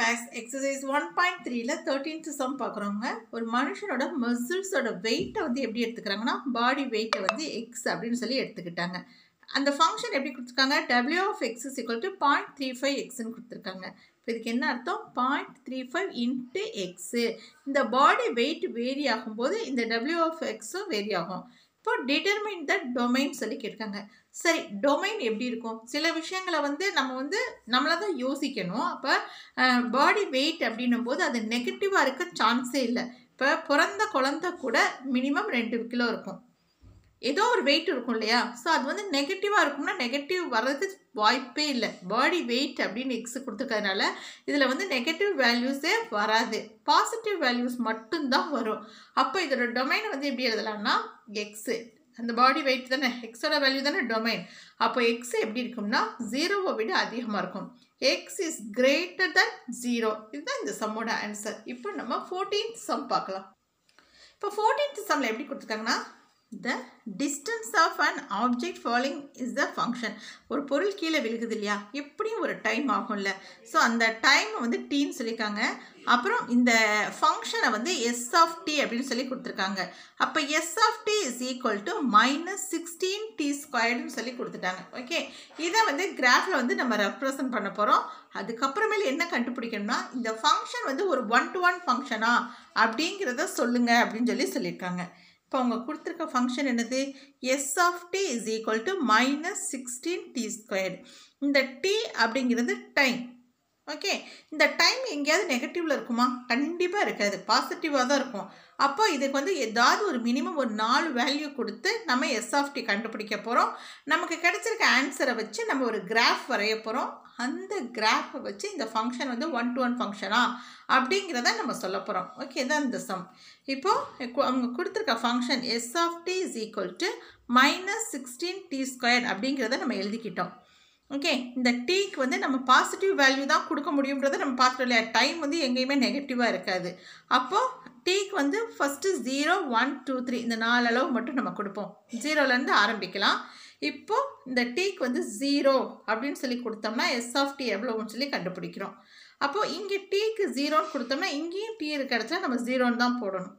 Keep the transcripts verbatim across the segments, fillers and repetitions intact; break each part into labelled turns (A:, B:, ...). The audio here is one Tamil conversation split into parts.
A: class exercise one point three ல thirteenth sum பார்க்குறோங்க. ஒரு மனுஷனோட மசில்ஸோட வெயிட்டை வந்து எப்படி எடுத்துக்கிறாங்கன்னா பாடி வெயிட்டை வந்து எக்ஸ் அப்படின்னு சொல்லி எடுத்துக்கிட்டாங்க. அந்த ஃபங்க்ஷன் எப்படி கொடுத்துருக்காங்க, w of x is equal to zero point three five xன்னு கொடுத்துருக்காங்க. இப்போ இதுக்கு என்ன அர்த்தம், zero point three five into x. இந்த பாடி வெயிட் வேரி ஆகும்போது இந்த w of xும் வேரி ஆகும். இப்போ டிட்டர்மைன் த டொமைன் சொல்லி கேட்காங்க. சரி, டொமைன் எப்படி இருக்கும், சில விஷயங்களை வந்து நம்ம வந்து நம்மளை தான் யோசிக்கணும். அப்போ பாடி வெயிட் அப்படின்னும் போது அது நெகட்டிவாக இருக்க சான்ஸே இல்லை. இப்போ பிறந்த குழந்தை கூட மினிமம் ரெண்டு கிலோ இருக்கும், ஏதோ ஒரு வெயிட் இருக்கும் இல்லையா. ஸோ அது வந்து நெகட்டிவாக இருக்கும்னா நெகட்டிவ் வர்றதுக்கு வாய்ப்பே இல்லை. பாடி வெயிட் அப்படின்னு எக்ஸ் கொடுத்துருக்கறதுனால இதில் வந்து நெகட்டிவ் வேல்யூஸே வராது, பாசிட்டிவ் வேல்யூஸ் மட்டும்தான் வரும். அப்போ இதோட டொமைனை வந்து எப்படி எழுதலாம்னா எக்ஸு, அந்த பாடி வெயிட் தானே எக்ஸோட வேல்யூ தானே டொமைன். அப்போ எக்ஸ் எப்படி இருக்கும்னா ஜீரோவை விட அதிகமாக இருக்கும். X is greater than zero. இதுதான் இந்த சம்மோட ஆன்சர். இப்போ நம்ம ஃபோர்டீன்த் சம் பார்க்கலாம். இப்போ ஃபோர்டீன்த் சம்மில் எப்படி கொடுத்துருக்காங்கன்னா the distance of an object falling is the function. ஒரு பொருள் கீழே விழுகுது இல்லையா, எப்படியும் ஒரு டைம் ஆகும்ல. ஸோ அந்த டைம் வந்து டீன்னு சொல்லியிருக்காங்க. அப்புறம் இந்த ஃபங்க்ஷனை வந்து எஸ் ஆஃப் டி அப்படின்னு சொல்லி கொடுத்துருக்காங்க. அப்போ S of T is equal to minus sixteen T ஸ்கொயர்டுன்னு சொல்லி கொடுத்துட்டாங்க. ஓகே, இதை வந்து கிராஃபில் வந்து நம்ம ரெப்ரசன்ட் பண்ண போகிறோம். அதுக்கப்புறமேல என்ன கண்டுபிடிக்கணும்னா இந்த ஃபங்க்ஷன் வந்து ஒரு ஒன் டு ஒன் ஃபங்க்ஷனா அப்படிங்கிறத சொல்லுங்க அப்படின்னு சொல்லி சொல்லியிருக்காங்க. இப்போ அவங்க கொடுத்துருக்க ஃபங்க்ஷன் என்னது, S of T is equal to minus sixteen T squared. இந்த டி அப்படிங்கிறது டைம். ஓகே, இந்த டைம் எங்கேயாவது நெகட்டிவில் இருக்குமா, கண்டிப்பாக இருக்காது, பாசிட்டிவாக தான் இருக்கும். அப்போ இதுக்கு வந்து ஏதாவது ஒரு மினிமம் ஒரு நாலு வேல்யூ கொடுத்து நம்ம எஸ் ஆஃப் டி கண்டுபிடிக்க போகிறோம். நமக்கு கிடைச்சிருக்க ஆன்சரை வச்சு நம்ம ஒரு கிராஃப் வரைய போகிறோம். அந்த கிராஃபை வச்சு இந்த ஃபங்க்ஷன் வந்து ஒன் டு ஒன் ஃபங்க்ஷனா அப்படிங்கிறத நம்ம சொல்ல போகிறோம். ஓகே, தான் இந்த சம். இப்போது அவங்க கொடுத்துருக்க function S of T is equal to minus sixteen T square அப்படிங்கிறத நம்ம எழுதிக்கிட்டோம். ஓகே, இந்த டீக்கு வந்து நம்ம பாசிட்டிவ் வேல்யூ தான் கொடுக்க முடியுன்றதை நம்ம பார்த்துட்டோம் இல்லையா. டைம் வந்து எங்கேயுமே நெகட்டிவாக இருக்காது. அப்போது டீக்கு வந்து first zero one two three இந்த நாலு அளவு மட்டும் நம்ம கொடுப்போம். ஜீரோலேருந்து ஆரம்பிக்கலாம். இப்போது இந்த டீக்கு வந்து ஜீரோ அப்படின்னு சொல்லி கொடுத்தோம்னா எஸ் ஆஃப் டி எவ்வளோன்னு சொல்லி கண்டுபிடிக்கிறோம். அப்போது இங்கே டீக்கு ஜீரோன்னு கொடுத்தோம்னா இங்கேயும் டீ இருக்க இடத்துல நம்ம ஜீரோன்னு தான் போடணும்.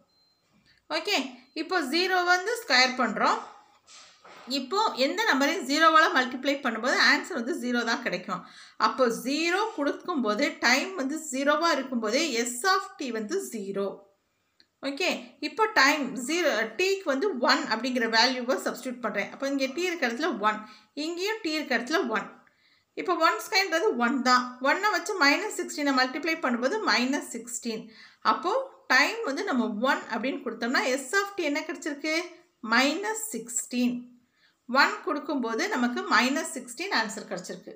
A: ஓகே, இப்போ ஜீரோ வந்து ஸ்கொயர் பண்ணுறோம். இப்போது எந்த நம்பரையும் ஜீரோவால் மல்டிப்ளை பண்ணும்போது ஆன்சர் வந்து ஜீரோ தான் கிடைக்கும். அப்போ ஜீரோ கொடுக்கும்போது டைம் வந்து ஜீரோவாக இருக்கும்போது எஸ் ஆஃப் டி வந்து ஜீரோ. ஓகே, இப்போ டைம் ஜீரோ டீக்கு வந்து ஒன் அப்படிங்கிற வேல்யூவை சப்ஸ்டியூட் பண்ணுறேன். அப்போ இங்கே டீ இருக்க இடத்துல ஒன், இங்கேயும் டீ இருக்க இடத்துல ஒன். இப்போ ஒன் ஸ்கொயர்ன்றது ஒன் தான். ஒன்னை வச்சு மைனஸ் சிக்ஸ்டீனை மல்டிப்ளை பண்ணும்போது மைனஸ் சிக்ஸ்டீன். அப்போது டைம் வந்து நம்ம ஒன் அப்படின்னு கொடுத்தோம்னா எஸ் ஆஃப் டி என்ன கிடச்சிருக்கு, மைனஸ் சிக்ஸ்டீன். ஒன் கொடுக்கும்போது நமக்கு மைனஸ் சிக்ஸ்டீன் ஆன்சர் கிடச்சிருக்கு.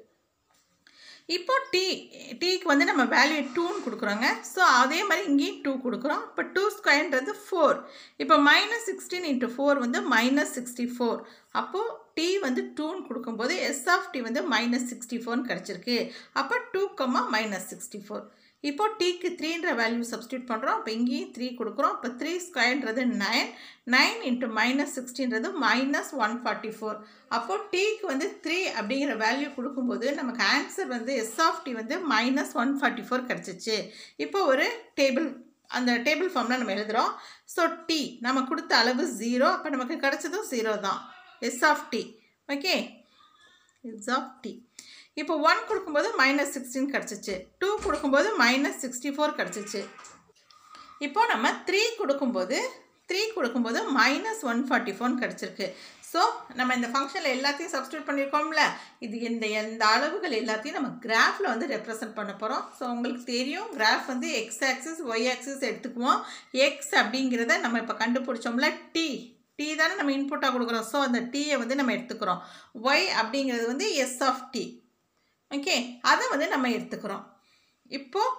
A: இப்போ டி டீக்கு வந்து நம்ம வேல்யூ டூன்னு கொடுக்குறோங்க. ஸோ அதே மாதிரி இங்கேயும் டூ கொடுக்குறோம். இப்போ டூ ஸ்கொயர்ன்றது ஃபோர். இப்போ மைனஸ் சிக்ஸ்டீன் இன்ட்டு ஃபோர் வந்து மைனஸ் சிக்ஸ்டி ஃபோர். அப்போது டி வந்து டூன்னு கொடுக்கும்போது எஸ் ஆஃப் டி வந்து மைனஸ் சிக்ஸ்டி ஃபோர்னு கிடச்சிருக்கு. அப்போ two comma minus sixty four. இப்போ டீக்கு த்ரீன்ற வேல்யூ சப்ஸ்டியூட் பண்ணுறோம். அப்போ இங்கேயும் த்ரீ கொடுக்குறோம். இப்போ த்ரீ ஸ்கொயர்ன்றது நைன், நைன் இன்ட்டு மைனஸ் சிக்ஸ்டின்றது மைனஸ் ஒன் ஃபார்ட்டி ஃபோர். அப்போது டீக்கு வந்து த்ரீ அப்படிங்கிற வேல்யூ கொடுக்கும்போது நமக்கு ஆன்சர் வந்து எஸ் ஆஃப் டி வந்து மைனஸ் ஒன் ஃபார்ட்டி ஃபோர் கிடச்சிச்சு. இப்போ ஒரு டேபிள், அந்த டேபிள் ஃபார்மில் நம்ம எழுதுகிறோம். ஸோ டி நம்ம கொடுத்த அளவு ஜீரோ, அப்போ நமக்கு கிடச்சதும் ஜீரோ தான், S of T. Okay, S of T. இப்போ ஒன் கொடுக்கும்போது மைனஸ் சிக்ஸ்டீன் கிடச்சிச்சு, டூ கொடுக்கும்போது மைனஸ் சிக்ஸ்டி ஃபோர் கிடச்சிச்சு. இப்போ நம்ம த்ரீ கொடுக்கும்போது த்ரீ கொடுக்கும்போது மைனஸ் ஒன் ஃபார்ட்டி ஃபோர்னு கிடச்சிருக்கு. ஸோ நம்ம இந்த ஃபங்க்ஷனில் எல்லாத்தையும் சப்ஸ்டியூட் பண்ணியிருக்கோம்ல, இது இந்த எந்த அளவுகள் எல்லாத்தையும் நம்ம கிராஃபில் வந்து ரெப்ரசன்ட் பண்ண போகிறோம். ஸோ உங்களுக்கு தெரியும், கிராஃப் வந்து எக்ஸ் ஆக்சிஸ் ஒய் ஆக்சிஸ் எடுத்துக்குவோம். எக்ஸ் அப்படிங்கிறத நம்ம இப்போ கண்டுபிடிச்சோம்ல, டி டி தானே நம்ம இன்புட்டாக கொடுக்குறோம். ஸோ அந்த டீயை வந்து நம்ம எடுத்துக்கிறோம். ஒய் அப்படிங்கிறது வந்து எஸ் ஆஃப் டி. ஓகே, அதை வந்து நம்ம எடுத்துக்கிறோம். இப்போது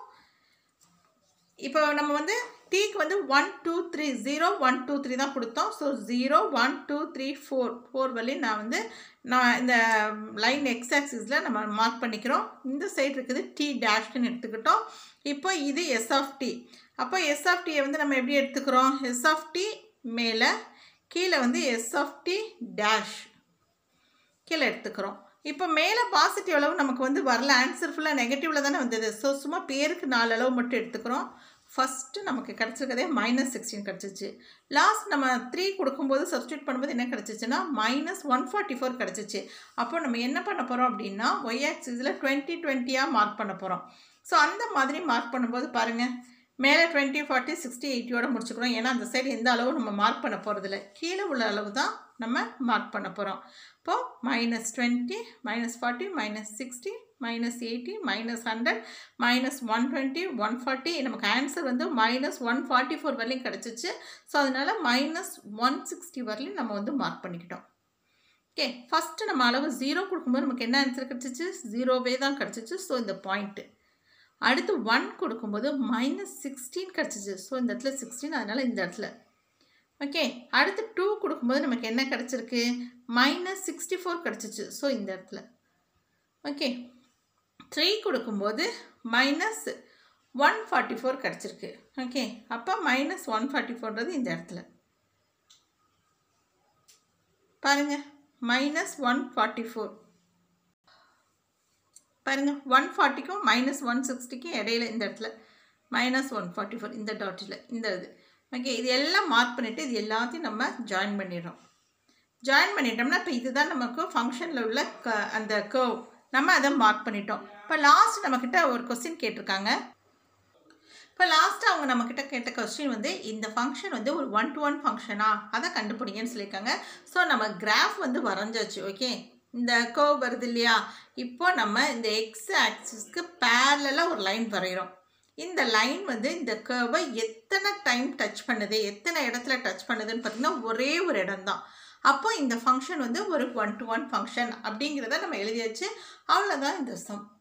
A: இப்போ நம்ம வந்து டீக்கு வந்து one two three zero one two three தான் கொடுத்தோம். So zero one two three four four வழி நான் வந்து நான் இந்த லைன் எக்ஸ் ஆக்சிஸில் நம்ம மார்க் பண்ணிக்கிறோம். இந்த சைடு இருக்குது டி டேஷ்னு எடுத்துக்கிட்டோம். இப்போ இது எஸ் ஆஃப் டி. அப்போ எஸ் ஆஃப் டியை வந்து நம்ம எப்படி எடுத்துக்கிறோம், எஸ் ஆஃப் டி மேலே, கீழே வந்து எஸ் ஆஃப் டி டேஷ் கீழே எடுத்துக்கிறோம். இப்போ மேலே பாசிட்டிவ் அளவு நமக்கு வந்து வரல, ஆன்சர் ஃபுல்லாக நெகட்டிவில் தானே வந்தது. ஸோ சும்மா பேருக்கு நாலு அளவு மட்டும் எடுத்துக்கிறோம். ஃபஸ்ட்டு நமக்கு கிடச்சிருக்கதே மைனஸ் சிக்ஸ்டீன் கிடச்சிச்சு. லாஸ்ட் நம்ம த்ரீ கொடுக்கும்போது சப்ஸ்டியூட் பண்ணும்போது என்ன கிடச்சிச்சுன்னா மைனஸ் ஒன் ஃபார்ட்டி ஃபோர் கிடச்சிச்சு. அப்போ நம்ம என்ன பண்ண போகிறோம் அப்படின்னா ஒய் ஆக்சிஸில் டுவெண்ட்டி டுவெண்ட்டியாக மார்க் பண்ண போகிறோம். ஸோ அந்த மாதிரி மார்க் பண்ணும்போது பாருங்கள், மேலே டுவெண்ட்டி ஃபார்ட்டி சிக்ஸ்டி எயிட்டியோட முடிச்சுக்கிறோம். ஏன்னா அந்த சைடு எந்த அளவும் நம்ம மார்க் பண்ண போகிறதில்ல, கீழே உள்ள அளவு தான் நம்ம மார்க் பண்ண போகிறோம். இப்போது minus twenty, minus forty, minus sixty, minus eighty, minus hundred, minus one twenty, one forty, நமக்கு ஆன்சர் வந்து மைனஸ் ஒன் ஃபார்ட்டி ஃபோர் வரலையும் கிடச்சிச்சு. ஸோ அதனால் மைனஸ் ஒன் சிக்ஸ்டி வரலையும் நம்ம வந்து மார்க் பண்ணிக்கிட்டோம். ஓகே, ஃபஸ்ட்டு நம்ம அளவு ஜீரோ கொடுக்கும்போது நமக்கு என்ன ஆன்சர் கிடச்சிச்சு? ஜீரோவே தான் கிடச்சிச்சு. ஸோ இந்த பாயிண்ட்டு. அடுத்து ஒன் கொடுக்கும்போது மைனஸ் சிக்ஸ்டீன் கிடச்சிச்சு. ஸோ இந்த இடத்துல சிக்ஸ்டீன், அதனால் இந்த இடத்துல. ஓகே, அடுத்து டூ கொடுக்கும்போது நமக்கு என்ன கிடச்சிருக்கு? மைனஸ் சிக்ஸ்டி ஃபோர் கிடச்சிச்சு. ஸோ இந்த இடத்துல. ஓகே, த்ரீ கொடுக்கும்போது மைனஸ் ஒன் ஃபார்ட்டி ஃபோர் கிடச்சிருக்கு. ஓகே, அப்போ மைனஸ் ஒன் ஃபார்ட்டி ஃபோர்ன்றது இந்த இடத்துல. பாருங்கள், மைனஸ் ஒன் ஃபார்ட்டி ஃபோர் பாருங்கள், ஒன் ஃபார்ட்டிக்கும் மைனஸ் ஒன் சிக்ஸ்டிக்கும் இடையில இந்த இடத்துல மைனஸ் ஒன் ஃபார்ட்டி ஃபோர் இந்த டாட்டில் இந்த இது. ஓகே, இது எல்லாம் மார்க் பண்ணிவிட்டு இது எல்லாத்தையும் நம்ம ஜாயின் பண்ணிடுறோம். ஜாயின் பண்ணிட்டோம்னா இப்போ இதுதான் நமக்கு ஃபங்க்ஷனில் உள்ள க அந்த கர்வ், நம்ம அதை மார்க் பண்ணிட்டோம். இப்போ லாஸ்ட் நம்மக்கிட்ட ஒரு கொஸ்டின் கேட்டிருக்காங்க. இப்போ லாஸ்ட்டு அவங்க நம்மக்கிட்ட கேட்ட கொஸ்டின் வந்து இந்த ஃபங்க்ஷன் வந்து ஒரு ஒன் டு ஒன் ஃபங்க்ஷனா அதை கண்டுபிடிங்கன்னு சொல்லியிருக்காங்க. ஸோ நம்ம கிராஃப் வந்து வரைஞ்சாச்சு. ஓகே, இந்த கர்வ் வருது இல்லையா? இப்போ நம்ம இந்த எக்ஸ் ஆக்சிஸ்க்கு பேரலாக ஒரு லைன் வரைகிறோம். இந்த லைன் வந்து இந்த கர்வை எத்தனை டைம் டச் பண்ணுது, எத்தனை இடத்துல டச் பண்ணுதுன்னு பார்த்திங்கன்னா ஒரே ஒரு இடம் தான். அப்போ இந்த ஃபங்க்ஷன் வந்து ஒரு ஒன் டு ஒன் ஃபங்க்ஷன் அப்படிங்கிறத நம்ம எழுதியாச்சு. அவ்வளோதான் இந்த சம்.